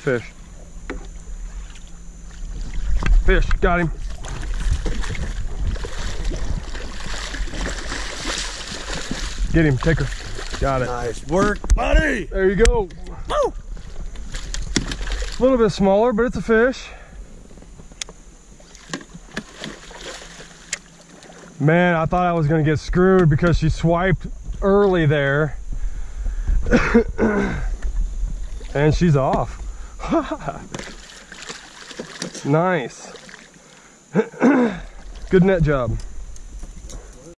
fish. Fish, got him. Get him, take her. Got it. Nice work, buddy. There you go. Woo! A little bit smaller, but it's a fish. Man, I thought I was gonna get screwed because she swiped early there. And she's off. Nice. Good net job.